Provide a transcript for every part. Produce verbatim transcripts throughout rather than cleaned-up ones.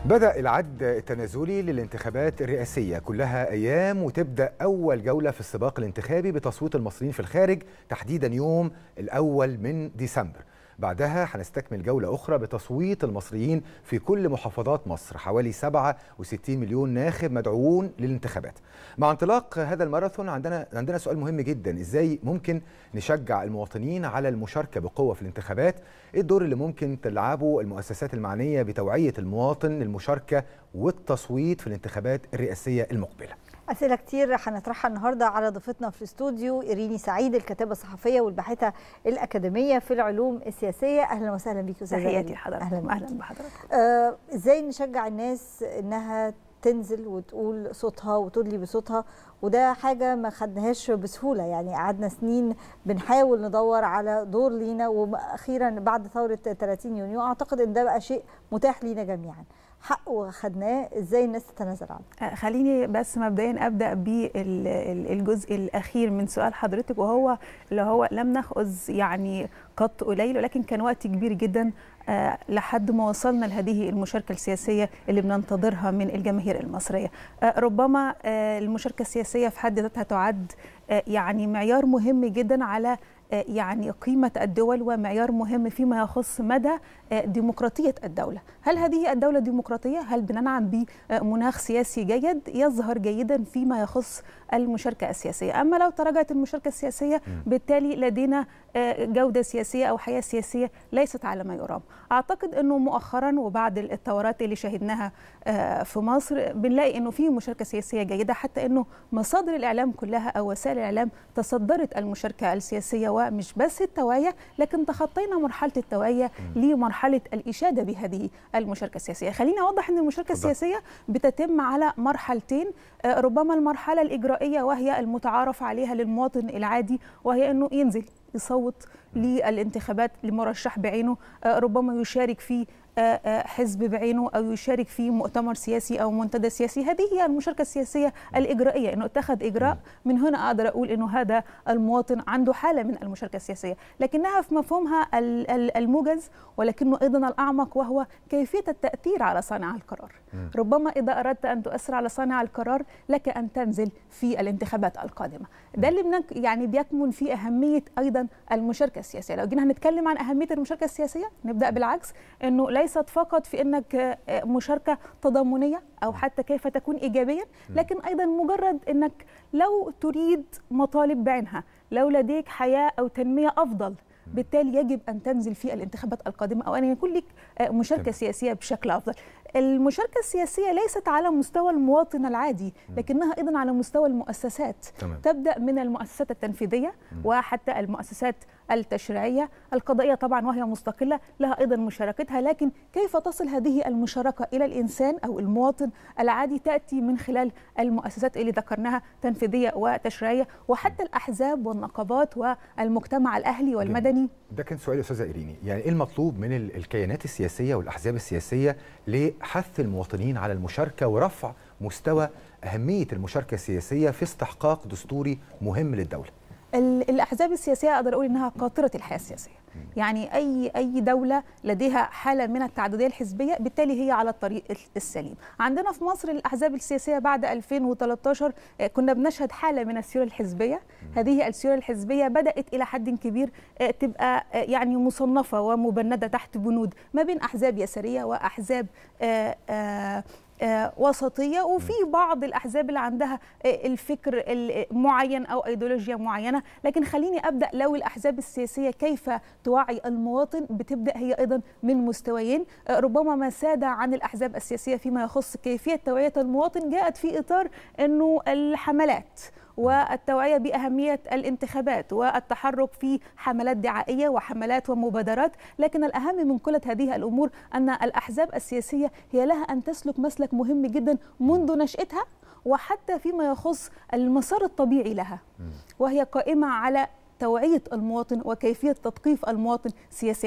بدأ العد التنازلي للانتخابات الرئاسية، كلها أيام وتبدأ أول جولة في السباق الانتخابي بتصويت المصريين في الخارج تحديدا يوم الأول من ديسمبر. بعدها هنستكمل جولة أخرى بتصويت المصريين في كل محافظات مصر، حوالي سبعة وستين مليون ناخب مدعوون للانتخابات. مع انطلاق هذا الماراثون عندنا عندنا سؤال مهم جدا: إزاي ممكن نشجع المواطنين على المشاركة بقوة في الانتخابات؟ إيه الدور اللي ممكن تلعبه المؤسسات المعنية بتوعية المواطن للمشاركة والتصويت في الانتخابات الرئاسية المقبلة؟ أسئلة كتير هنطرحها النهاردة على ضيفتنا في الاستوديو إيريني سعيد، الكاتبة الصحفية والباحثة الأكاديمية في العلوم السياسية. أهلا وسهلا بيكي أستاذة إيريني. تحياتي لحضرتك. أهلا, أهلا بحضرتك. آه إزاي نشجع الناس إنها تنزل وتقول صوتها وتدلي بصوتها؟ وده حاجة ما خدناهاش بسهولة، يعني قعدنا سنين بنحاول ندور على دور لينا، وأخيرا بعد ثورة ثلاثين يونيو أعتقد إن ده بقى شيء متاح لينا جميعا، حق وخدناه. ازاي الناس تتنازل عنه؟ خليني بس مبدئيا ابدا بالجزء الاخير من سؤال حضرتك، وهو اللي هو لم ناخذ يعني قط قليل، ولكن كان وقت كبير جدا أه لحد ما وصلنا لهذه المشاركه السياسيه اللي بننتظرها من الجماهير المصريه. أه ربما أه المشاركه السياسيه في حد ذاتها تعد أه يعني معيار مهم جدا على يعني قيمة الدول، ومعيار مهم فيما يخص مدى ديمقراطية الدولة. هل هذه الدولة ديمقراطية؟ هل بننعم بمناخ سياسي جيد يظهر جيدا فيما يخص المشاركة السياسية؟ أما لو تراجعت المشاركة السياسية بالتالي لدينا جودة سياسية أو حياة سياسية ليست على ما يرام. أعتقد أنه مؤخرا وبعد الثورات اللي شهدناها في مصر بنلاقي أنه في مشاركة سياسية جيدة، حتى أنه مصادر الإعلام كلها أو وسائل الإعلام تصدرت المشاركة السياسية، ومش بس التوعية، لكن تخطينا مرحلة التوعية لمرحلة الإشادة بهذه المشاركة السياسية. خليني أوضح أن المشاركة السياسية بتتم على مرحلتين، ربما المرحلة الإجرائية وهي المتعارف عليها للمواطن العادي، وهي أنه ينزل يصوت للانتخابات لمرشح بعينه، ربما يشارك في حزب بعينه أو يشارك في مؤتمر سياسي أو منتدى سياسي. هذه هي المشاركة السياسية الإجرائية، أنه اتخذ إجراء. من هنا أقدر أقول أنه هذا المواطن عنده حالة من المشاركة السياسية، لكنها في مفهومها الموجز، ولكنه أيضا الأعمق، وهو كيفية التأثير على صانع القرار. ربما إذا أردت أن تؤثر على صانع القرار لك أن تنزل في الانتخابات القادمة. ده اللي يعني بيكمن في أهمية أيضا المشاركة السياسية. لو جينا هنتكلم عن أهمية المشاركة السياسية نبدأ بالعكس، أنه ليست فقط في أنك مشاركة تضامنية أو حتى كيف تكون إيجابيا، لكن أيضا مجرد أنك لو تريد مطالب بعينها، لو لديك حياة أو تنمية أفضل، بالتالي يجب أن تنزل في الانتخابات القادمة أو أن يكون لك مشاركة سياسية بشكل أفضل. المشاركة السياسية ليست على مستوى المواطن العادي، لكنها أيضا على مستوى المؤسسات. تمام. تبدأ من المؤسسات التنفيذية وحتى المؤسسات التشريعية. القضائية طبعا وهي مستقلة لها أيضا مشاركتها، لكن كيف تصل هذه المشاركة إلى الإنسان أو المواطن العادي تأتي من خلال المؤسسات اللي ذكرناها، تنفيذية وتشريعية، وحتى الأحزاب والنقابات والمجتمع الأهلي والمدني. ده كان سؤالي أستاذة إيريني، يعني إيه المطلوب من الكيانات السياسية والأحزاب السياسية لحث المواطنين على المشاركة ورفع مستوى أهمية المشاركة السياسية في استحقاق دستوري مهم للدولة؟ الأحزاب السياسية أقدر أقول إنها قاطرة الحياة السياسية. يعني أي أي دولة لديها حالة من التعددية الحزبية بالتالي هي على الطريق السليم. عندنا في مصر الأحزاب السياسية بعد ألفين وثلاثة عشر كنا بنشهد حالة من السيولة الحزبية. هذه السيولة الحزبية بدأت إلى حد كبير تبقى يعني مصنفة ومبندة تحت بنود ما بين أحزاب يسارية وأحزاب آآ آآ آه وسطية، وفي بعض الأحزاب اللي عندها آه الفكر المعين أو أيديولوجيا معينة. لكن خليني أبدأ، لو الأحزاب السياسية كيف توعي المواطن، بتبدأ هي أيضا من مستويين. آه ربما ما ساد عن الأحزاب السياسية فيما يخص كيفية توعية المواطن جاءت في إطار أنه الحملات والتوعية بأهمية الانتخابات والتحرك في حملات دعائية وحملات ومبادرات. لكن الأهم من كل هذه الأمور أن الأحزاب السياسية هي لها أن تسلك مسلك مهم جدا منذ نشأتها، وحتى فيما يخص المسار الطبيعي لها، وهي قائمة على توعية المواطن وكيفية تثقيف المواطن سياسيا.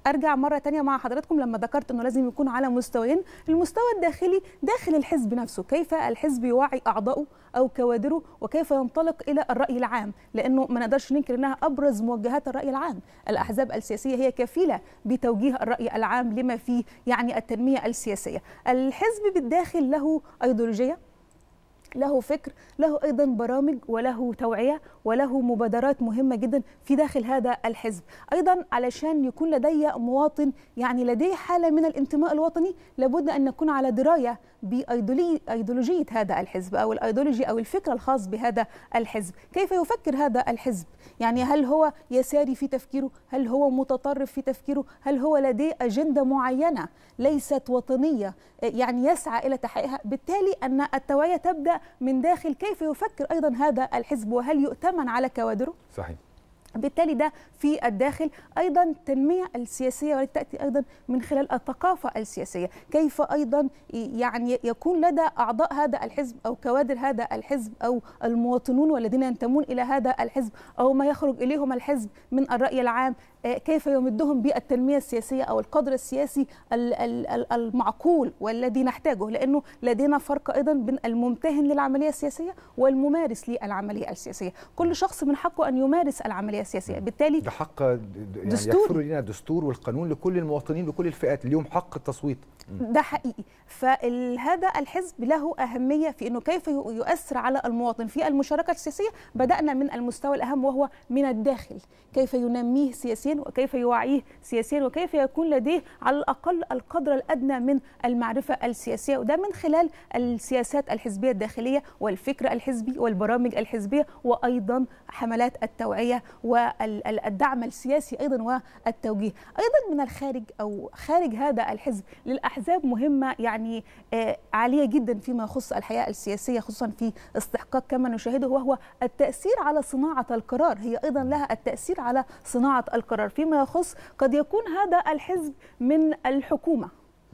ارجع مره ثانيه مع حضراتكم لما ذكرت انه لازم يكون على مستويين، المستوى الداخلي داخل الحزب نفسه، كيف الحزب يوعي اعضائه او كوادره وكيف ينطلق الى الراي العام، لانه ما نقدرش ننكر انها ابرز موجهات الراي العام. الاحزاب السياسيه هي كفيله بتوجيه الراي العام لما فيه يعني التنميه السياسيه. الحزب بالداخل له ايديولوجيه، له فكر، له أيضا برامج وله توعية وله مبادرات مهمة جدا في داخل هذا الحزب. أيضا علشان يكون لدي مواطن يعني لديه حالة من الانتماء الوطني، لابد أن نكون على دراية بأيديولوجية هذا الحزب أو الأيديولوجي أو الفكر الخاص بهذا الحزب. كيف يفكر هذا الحزب؟ يعني هل هو يساري في تفكيره؟ هل هو متطرف في تفكيره؟ هل هو لديه أجندة معينة ليست وطنية يعني يسعى إلى تحقيقها؟ بالتالي أن التوعية تبدأ من داخل كيف يفكر أيضا هذا الحزب وهل يؤتمن على كوادره؟ صحيح. بالتالي ده في الداخل. أيضا التنمية السياسية والتي تأتي أيضا من خلال الثقافة السياسية، كيف أيضا يعني يكون لدى أعضاء هذا الحزب أو كوادر هذا الحزب أو المواطنون والذين ينتمون إلى هذا الحزب أو ما يخرج إليهم الحزب من الرأي العام، كيف يمدهم بالتنمية السياسية أو القدر السياسي المعقول والذي نحتاجه، لأنه لدينا فرق أيضا بين الممتهن للعملية السياسية والممارس للعملية السياسية. كل شخص من حقه أن يمارس العملية السياسية، بالتالي ده حق يعني يكفر لنا الدستور والقانون لكل المواطنين بكل الفئات اليوم حق التصويت. ده حقيقي. فهذا الحزب له أهمية في أنه كيف يؤثر على المواطن في المشاركة السياسية. بدأنا من المستوى الأهم وهو من الداخل، كيف ينميه سياسيا وكيف يوعيه سياسيا وكيف يكون لديه على الأقل القدر الأدنى من المعرفة السياسية، وده من خلال السياسات الحزبية الداخلية والفكر الحزبي والبرامج الحزبية وأيضا حملات التوعية والدعم السياسي أيضا والتوجيه. أيضا من الخارج أو خارج هذا الحزب للأحزاب مهمة يعني عالية جدا فيما يخص الحياة السياسية، خصوصا في استحقاق كما نشاهده وهو التأثير على صناعة القرار. هي أيضا لها التأثير على صناعة القرار فيما يخص قد يكون هذا الحزب من الحكومة.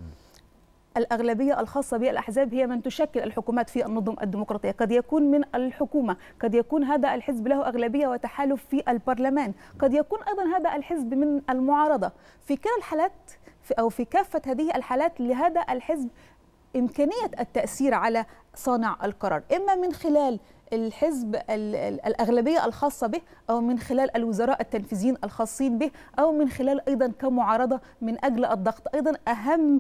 الأغلبية الخاصة بالأحزاب هي من تشكل الحكومات في النظم الديمقراطية، قد يكون من الحكومة، قد يكون هذا الحزب له أغلبية وتحالف في البرلمان، قد يكون أيضا هذا الحزب من المعارضة. في كلا الحالات أو في كافة هذه الحالات لهذا الحزب إمكانية التأثير على صانع القرار، إما من خلال الحزب الأغلبية الخاصة به أو من خلال الوزراء التنفيذيين الخاصين به أو من خلال أيضا كمعارضة من أجل الضغط. أيضا أهم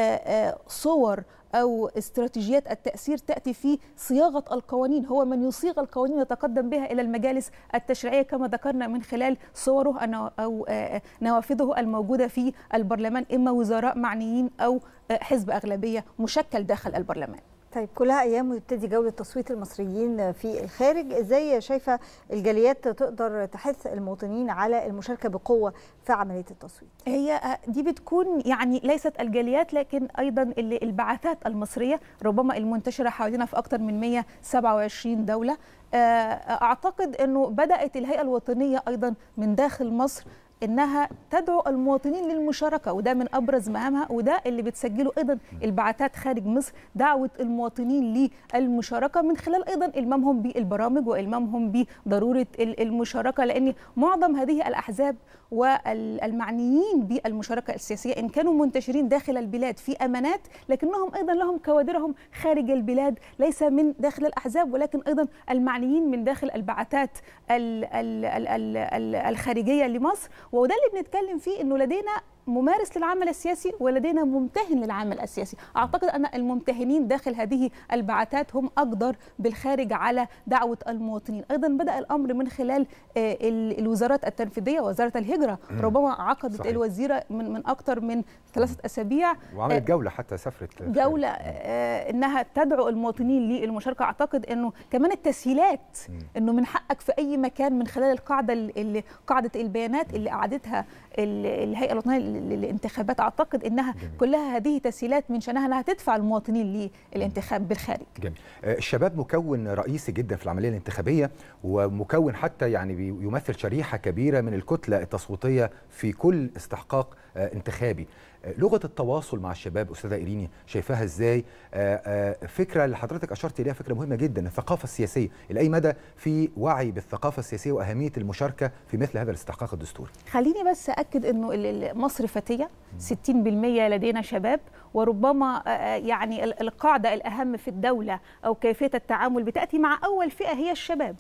صور أو استراتيجيات التأثير تأتي في صياغة القوانين، هو من يصيغ القوانين يتقدم بها إلى المجالس التشريعية كما ذكرنا من خلال صوره أو نوافذه الموجودة في البرلمان، إما وزراء معنيين أو حزب أغلبية مشكل داخل البرلمان. طيب كلها ايام ويبتدي جوله تصويت المصريين في الخارج، ازاي شايفه الجاليات تقدر تحث المواطنين على المشاركه بقوه في عمليه التصويت؟ هي دي بتكون يعني ليست الجاليات لكن ايضا البعثات المصريه ربما المنتشره حوالينا في اكثر من مئة وسبعة وعشرين دوله. اعتقد انه بدات الهيئه الوطنيه ايضا من داخل مصر انها تدعو المواطنين للمشاركه، وده من ابرز مهامها، وده اللي بتسجله ايضا البعثات خارج مصر، دعوه المواطنين للمشاركه من خلال ايضا المامهم بالبرامج والمامهم بضروره المشاركه، لان معظم هذه الاحزاب والمعنيين بالمشاركه السياسيه ان كانوا منتشرين داخل البلاد في امانات، لكنهم ايضا لهم كوادرهم خارج البلاد ليس من داخل الاحزاب ولكن ايضا المعنيين من داخل البعثات الخارجيه لمصر. وده اللي بنتكلم فيه، انه لدينا ممارس للعمل السياسي ولدينا ممتهن للعمل السياسي. اعتقد ان الممتهنين داخل هذه البعثات هم اقدر بالخارج على دعوه المواطنين. ايضا بدا الامر من خلال الوزارات التنفيذيه، وزاره الهجره ربما عقدت صحيح. الوزيره من من اكثر من ثلاثه اسابيع وعملت جوله، حتى سافرت جوله انها تدعو المواطنين للمشاركه. اعتقد انه كمان التسهيلات، انه من حقك في اي مكان من خلال القاعده اللي قاعده البيانات اللي اعدتها الهيئه الوطنيه للانتخابات، اعتقد انها جميل. كلها هذه تسهيلات من شانها انها تدفع المواطنين للانتخاب بالخارج. جميل. الشباب مكون رئيسي جدا في العمليه الانتخابيه، ومكون حتى يعني يمثل شريحه كبيره من الكتله التصويتيه في كل استحقاق انتخابي. لغه التواصل مع الشباب استاذه إيريني شايفاها ازاي؟ فكره اللي حضرتك اشرت اليها فكره مهمه جدا، الثقافه السياسيه، الى اي مدى في وعي بالثقافه السياسيه واهميه المشاركه في مثل هذا الاستحقاق الدستوري؟ خليني بس اكد انه مصر فتيه، ستين بالمئة لدينا شباب، وربما يعني القاعده الاهم في الدوله او كيفيه التعامل بتاتي مع اول فئه هي الشباب.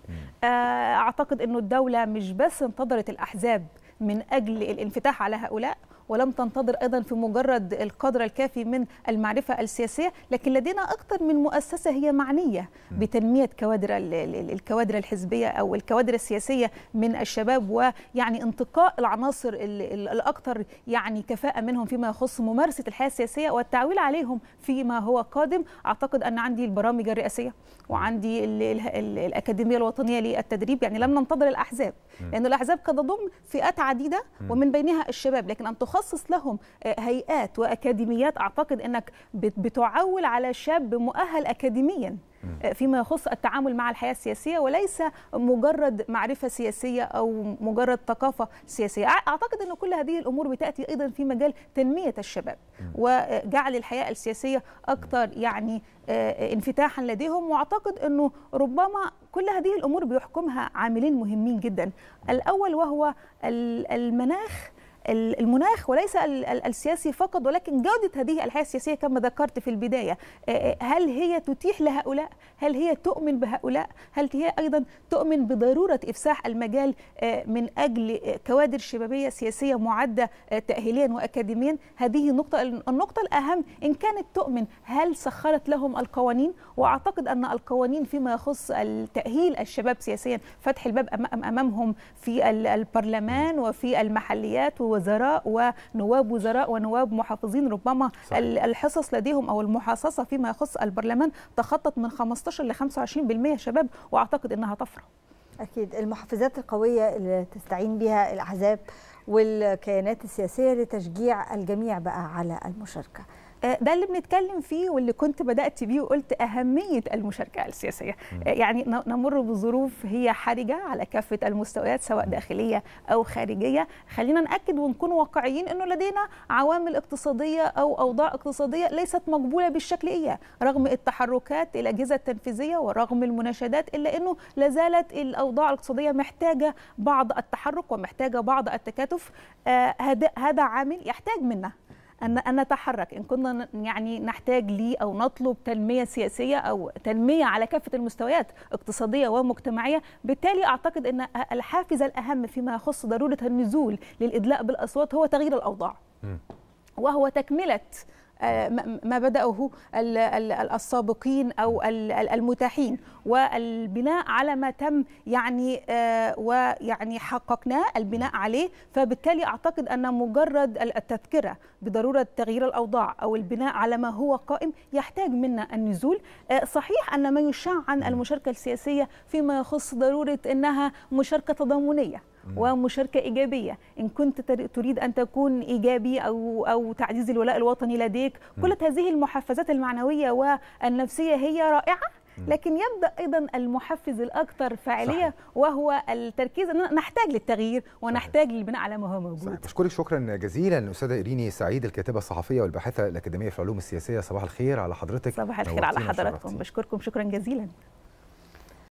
اعتقد انه الدوله مش بس انتظرت الاحزاب من اجل الانفتاح على هؤلاء، ولم تنتظر أيضا في مجرد القدر الكافي من المعرفة السياسية، لكن لدينا أكثر من مؤسسة هي معنية بتنمية كوادر الكوادر الحزبية أو الكوادر السياسية من الشباب، ويعني انتقاء العناصر الأكثر يعني كفاءة منهم فيما يخص ممارسة الحياة السياسية والتعويل عليهم فيما هو قادم. أعتقد أن عندي البرامج الرئاسية وعندي ال ال ال الأكاديمية الوطنية للتدريب، يعني لم ننتظر الأحزاب، لأن الأحزاب قد تضم فئات عديدة ومن بينها الشباب، لكن أن تخصص لهم هيئات وأكاديميات، أعتقد أنك بتعول على شاب مؤهل أكاديميا فيما يخص التعامل مع الحياة السياسية، وليس مجرد معرفة سياسية أو مجرد ثقافة سياسية. أعتقد أن كل هذه الأمور بتأتي أيضا في مجال تنمية الشباب وجعل الحياة السياسية أكثر يعني انفتاحا لديهم، واعتقد انه ربما كل هذه الامور بيحكمها عاملين مهمين جدا. الاول وهو المناخ المناخ وليس السياسي فقط، ولكن جودة هذه الحياة السياسية كما ذكرت في البداية. هل هي تتيح لهؤلاء؟ هل هي تؤمن بهؤلاء؟ هل هي أيضا تؤمن بضرورة إفساح المجال من أجل كوادر شبابية سياسية معدة تأهيليا وأكاديميا؟ هذه النقطة. النقطة الأهم إن كانت تؤمن، هل سخرت لهم القوانين؟ وأعتقد أن القوانين فيما يخص التأهيل الشباب سياسيا، فتح الباب أمامهم في البرلمان وفي المحليات وزراء ونواب وزراء ونواب محافظين، ربما صحيح. الحصص لديهم أو المحاصصة فيما يخص البرلمان تخطط من خمسة عشر ل خمسة وعشرين بالمئة شباب، وأعتقد أنها طفرة. أكيد المحفزات القوية اللي تستعين بها الأحزاب والكيانات السياسية لتشجيع الجميع بقى على المشاركة، ده اللي بنتكلم فيه واللي كنت بدأت بيه وقلت أهمية المشاركة السياسية. يعني نمر بظروف هي حرجة على كافة المستويات سواء داخلية أو خارجية. خلينا نأكد ونكون واقعيين أنه لدينا عوامل اقتصادية أو أوضاع اقتصادية ليست مقبولة بالشكلية رغم التحركات الأجهزة التنفيذية ورغم المناشدات، إلا أنه لازالت الأوضاع الاقتصادية محتاجة بعض التحرك ومحتاجة بعض التكاتف. آه هذا عامل يحتاج منا أن أن نتحرك إن كنا يعني نحتاج لي أو نطلب تنمية سياسية أو تنمية على كافة المستويات اقتصادية ومجتمعية. بالتالي أعتقد أن الحافز الأهم فيما يخص ضرورة النزول للإدلاء بالأصوات هو تغيير الأوضاع، وهو تكملة ما بدأه السابقين أو المتاحين والبناء على ما تم يعني ويعني حققناه البناء عليه. فبالتالي أعتقد أن مجرد التذكرة بضرورة تغيير الأوضاع أو البناء على ما هو قائم يحتاج منا النزول. صحيح أن ما يشاع عن المشاركة السياسية فيما يخص ضرورة أنها مشاركة تضامنية ومشاركة إيجابية، إن كنت تريد أن تكون إيجابي أو أو تعزيز الولاء الوطني لديك، كل هذه المحفزات المعنوية والنفسية هي رائعة، لكن يبدأ أيضا المحفز الأكثر فاعلية صحيح. وهو التركيز أننا نحتاج للتغيير ونحتاج صحيح. للبناء على ما هو موجود. بشكرك شكرا جزيلا الأستاذة إيريني سعيد، الكاتبة الصحفية والباحثة الأكاديمية في العلوم السياسية. صباح الخير على حضرتك. صباح الخير على حضراتكم، بشكركم شكرا جزيلا.